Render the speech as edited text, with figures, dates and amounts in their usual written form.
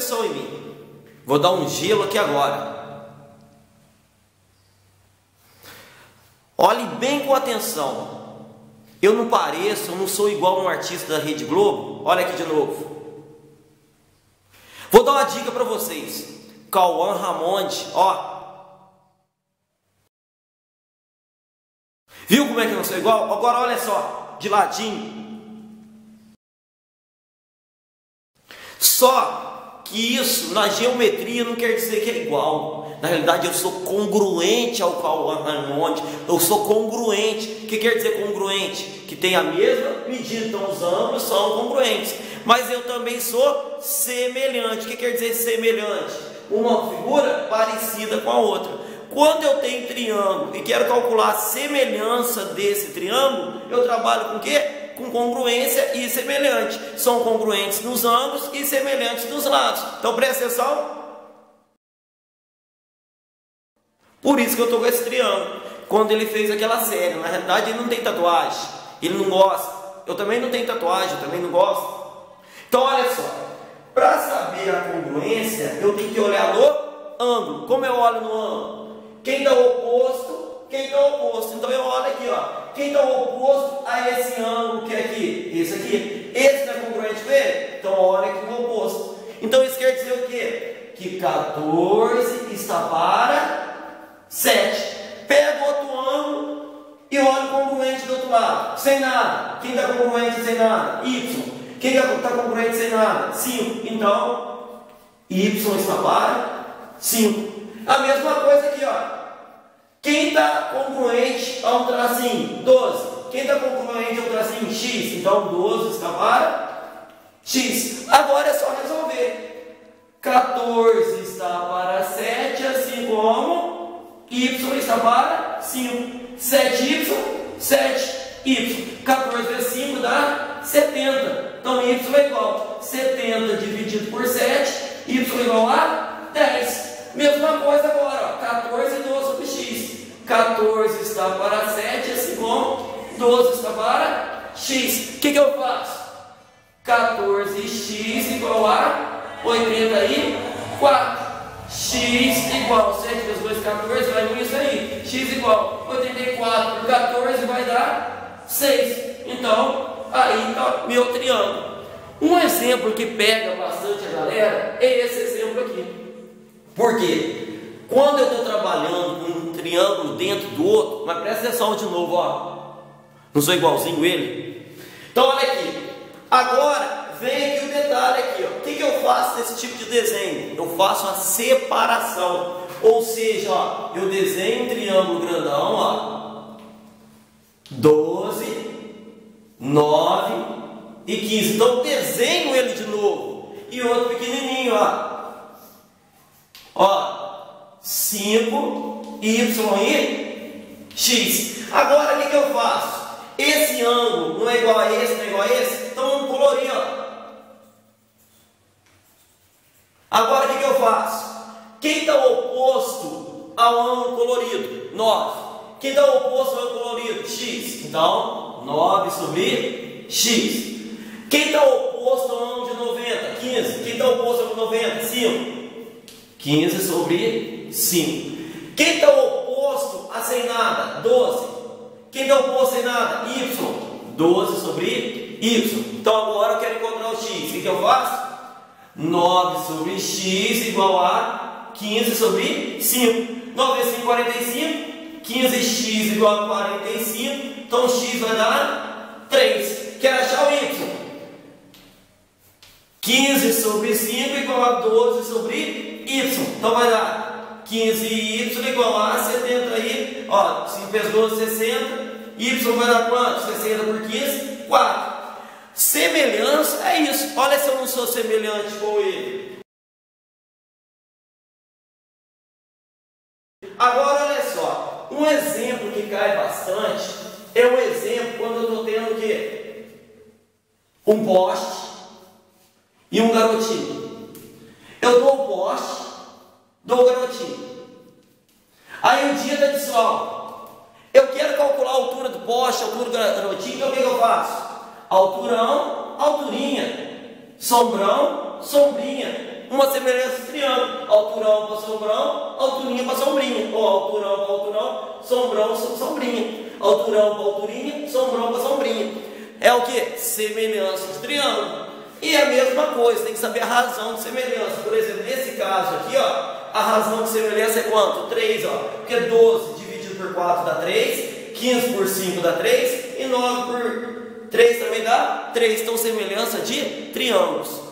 atenção em mim. Vou dar um gelo aqui agora. Olhe bem com atenção. Eu não pareço, eu não sou igual a um artista da Rede Globo. Olha aqui de novo. Vou dar uma dica para vocês. Cauã Ramonde, ó. Viu como é que eu não sou igual? Agora olha só, de ladinho. Só que isso, na geometria, não quer dizer que é igual. Na realidade, eu sou congruente ao Cauã Ramonde. Eu sou congruente. O que quer dizer congruente? Que tem a mesma medida, então os ângulos são congruentes. Mas eu também sou semelhante. O que quer dizer semelhante? Uma figura parecida com a outra. Quando eu tenho triângulo e quero calcular a semelhança desse triângulo, eu trabalho com o quê? Com congruência e semelhante. São congruentes nos ângulos e semelhantes nos lados. Então presta atenção. Por isso que eu estou com esse triângulo. Quando ele fez aquela série, na realidade ele não tem tatuagem. Ele não gosta. Eu também não tenho tatuagem, eu também não gosto. Então olha só. Para saber a congruência, eu tenho que olhar no ângulo. Como eu olho no ângulo? Quem está oposto, quem está oposto. Então eu olho aqui, ó. Quem está oposto a esse ângulo que é aqui? Esse aqui. Esse não é congruente com ele? Então olha aqui no oposto. Então isso quer dizer o quê? Que 14 está para 7. Pega outro ângulo e olha o congruente do outro lado. Sem nada. Quem está congruente sem nada? Y. Quem está congruente sem nada? 5. Então, Y está para 5. A mesma coisa aqui, ó. Quem está congruente a um tracinho? 12. Quem está congruente a um tracinho? X. Então, 12 está para X. Agora é só resolver. 14 está para 7, assim como Y está para 5. 7Y, 7Y. 14 vezes 5 dá 70. Então, Y é igual a 70 dividido por 7. Y é igual a 10. Mesma coisa agora, ó, 14 e 12 sobre x. 14 está para 7, assim como 12 está para x. O que eu faço? 14x igual a 84. X igual a 7 vezes 2, 14, vai com isso aí. X igual a 84 por 14 vai dar 6. Então, aí está meu triângulo. Um exemplo que pega bastante a galera é esse exemplo aqui. Por quê? Quando eu estou trabalhando com um triângulo dentro do outro, mas presta atenção de novo, ó. Não sou igualzinho ele? Então olha aqui. Agora vem aqui o detalhe aqui, ó. O que eu faço nesse tipo de desenho? Eu faço a separação. Ou seja, ó, eu desenho um triângulo grandão, ó. 12, 9 e 15. Então eu desenho ele de novo. E outro pequenininho, ó. Ó, 5, Y e X. Agora o que eu faço? Esse ângulo não é igual a esse, não é igual a esse? Então vamos colorir, ó. Agora o que eu faço? Quem está oposto ao ângulo colorido? 9. Quem está oposto ao ângulo colorido? X. Então, 9 sobre X. Quem está oposto ao ângulo de 90? 15. Quem está oposto ao ângulo de 90? 5. 15 sobre 5. Quem está oposto a sem nada? 12. Quem está oposto a sem nada? Y. 12 sobre Y. Então agora eu quero encontrar o X. O que eu faço? 9 sobre X igual a 15 sobre 5. 9 vezes 5, 45. 15x igual a 45. Então X vai dar 3. Quero achar o Y. 15 sobre 5 igual a 12 sobre Y. Então vai dar 15y igual a 70y. Ó, 5 vezes 12, 60. Y vai dar quanto? 60 por 15, 4. Semelhança é isso. Olha se eu não sou semelhante com ele. Agora olha só. Um exemplo que cai bastante é um exemplo quando eu estou tendo o quê? Um poste e um garotinho. Eu dou o poste, dou o garotinho. Aí um dia está de sol. Eu quero calcular a altura do poste, a altura do garotinho. Então o que eu faço? Alturão, alturinha. Sombrão, sombrinha. uma semelhança de triângulo. Alturão para sombrão, alturinha para sombrinha. Ou alturão para alturão, sombrão, sombrinha. Alturão para alturinha, sombrão para sombrinha. É o que? Semelhança de triângulo. E a mesma coisa, tem que saber a razão de semelhança. Por exemplo, nesse caso aqui, ó, a razão de semelhança é quanto? 3, ó. Porque 12 dividido por 4 dá 3, 15 por 5 dá 3 e 9 por 3 também dá 3. Então, semelhança de triângulos.